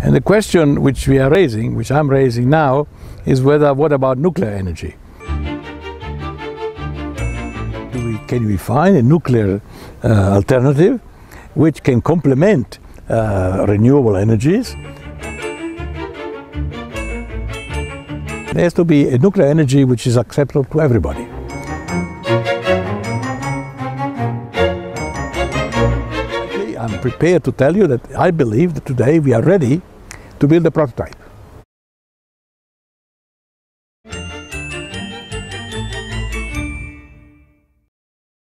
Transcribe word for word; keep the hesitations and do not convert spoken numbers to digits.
And the question which we are raising, which I'm raising now, is whether, what about nuclear energy? Do we, can we find a nuclear uh, alternative which can complement uh, renewable energies? There has to be a nuclear energy which is acceptable to everybody. I'm prepared to tell you that I believe that today we are ready to build a prototype.